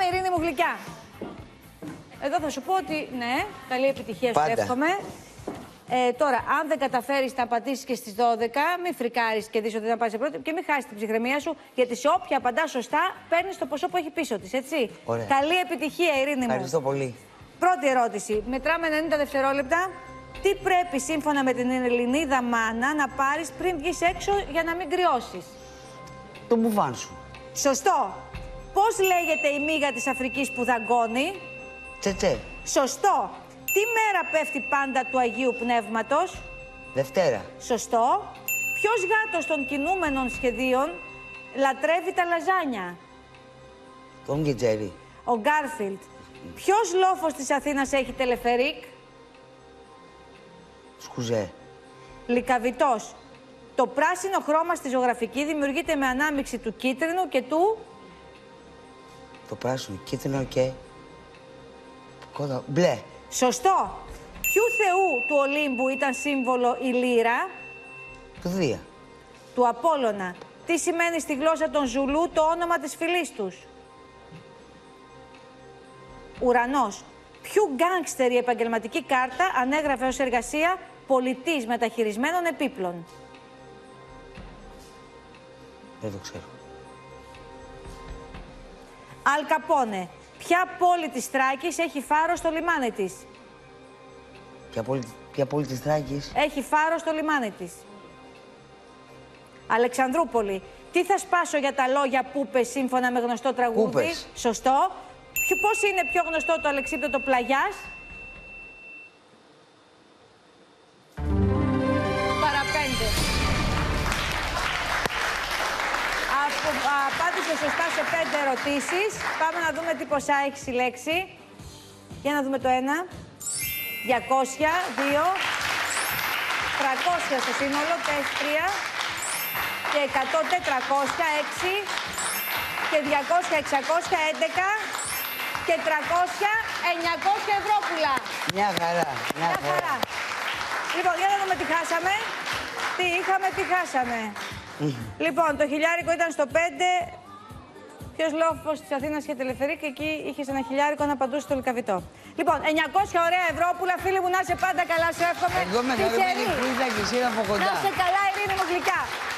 Ειρήνη μου γλυκιά. Εδώ θα σου πω ότι ναι, καλή επιτυχία σου εύχομαι. Τώρα, αν δεν καταφέρεις να απαντήσεις και στις 12, μην φρικάρεις και δεις ότι δεν πάει σε πρώτη και μην χάσεις την ψυχραιμία σου, γιατί σε όποια απαντάς σωστά, παίρνεις το ποσό που έχει πίσω της, έτσι. Ωραία. Καλή επιτυχία, Ειρήνη μου. Ευχαριστώ πολύ. Πρώτη ερώτηση. Μετράμε 90 δευτερόλεπτα. Τι πρέπει σύμφωνα με την Ελληνίδα μάνα να πάρεις πριν βγεις έξω για να μην κρυώσεις? Το μπουφάν σου. Σωστό. Πώς λέγεται η μύγα της Αφρικής που δαγκώνει? Τσετσέ. Σωστό. Τι μέρα πέφτει πάντα του Αγίου Πνεύματος? Δευτέρα. Σωστό. Ποιος γάτος των κινούμενων σχεδίων λατρεύει τα λαζάνια? Τον Γκιτζέρι. Ο Γκάρφιλντ. Ποιος λόφος της Αθήνας έχει τελεφερίκ? Σκουζέ. Λυκαβητός. Το πράσινο χρώμα στη ζωγραφική δημιουργείται με ανάμειξη του κίτρινου και του... Το πράσινο, κίτρινο και... Κότα... Μπλε. Σωστό. Ποιου θεού του Ολύμπου ήταν σύμβολο η λύρα? Του Δία. Του Απόλλωνα. Τι σημαίνει στη γλώσσα των Ζουλού το όνομα της φυλής τους? Ουρανός. Ποιου γκάνγκστερ η επαγγελματική κάρτα ανέγραφε ως εργασία πολιτής μεταχειρισμένων επίπλων? Δεν το ξέρω. Αλ Καπόνε. Ποια πόλη της Θράκης έχει φάρο στο λιμάνι της? Ποια πόλη της Θράκης? Έχει φάρο στο λιμάνι της. Αλεξανδρούπολη. Τι θα σπάσω για τα λόγια που είπε σύμφωνα με γνωστό τραγούδι? Πούπες. Σωστό. Πώς είναι πιο γνωστό το αλεξίπτωτο Πλαγιάς? Παραπέντε. Απάντησε σωστά σε 5 ερωτήσεις. Πάμε να δούμε τι ποσά έχει συλλέξει. Για να δούμε το ένα. 200, 2, 300 στο σύνολο, 3 και 100, 400, 6 και 200, 600, 11 και 300, 900 ευρώ. Μια χαρά. Μια χαρά. Λοιπόν, για να δούμε τι χάσαμε. Τι είχαμε, τι χάσαμε. Λοιπόν, το χιλιάρικο ήταν στο 5. Ποιος λόφος της Αθήνας είχε τελεφερίκ και εκεί είχες ένα χιλιάρικο να απαντούσε στο Λυκαβητό. Λοιπόν, 900 ωραία ευρώπουλα, φίλοι μου, να είσαι πάντα καλά, σου εύχομαι. Εγώ με χαρούμενη που είδα και εσύ από κοντά. Να είσαι καλά, Ειρήνη μου γλυκιά.